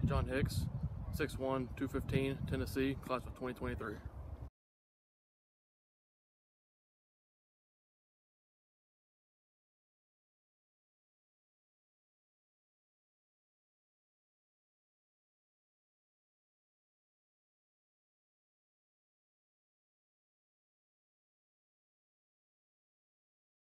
John Hicks, 6'1", 215, Tennessee, class of 2023.